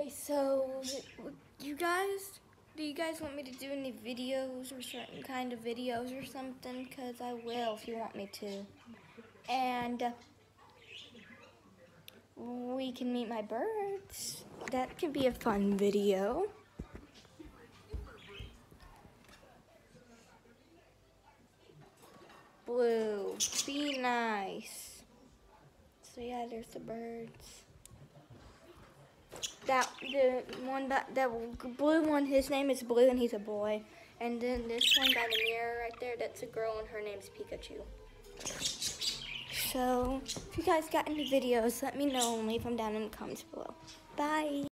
Okay, so you guys, do you guys want me to do any videos or certain kind of videos or something? Because I will if you want me to. And we can meet my birds. That could be a fun video. Blue, be nice. So yeah, there's the birds. The blue one, his name is Blue and he's a boy. And then this one by the mirror right there, that's a girl and her name's Pikachu. So if you guys got any videos, let me know and leave them down in the comments below. Bye.